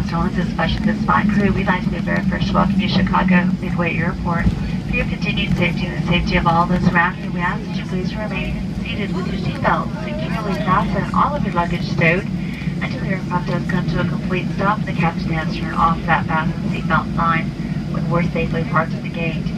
Condolences, especially this flight crew. We'd like to be very first welcome you to Chicago Midway Airport. For your continued safety and the safety of all those around you, we ask that you please remain seated with your seatbelt securely fastened and all of your luggage stowed until the aircraft does come to a complete stop and the captain has turned off that fasten seatbelt sign when we're safely parked at the gate.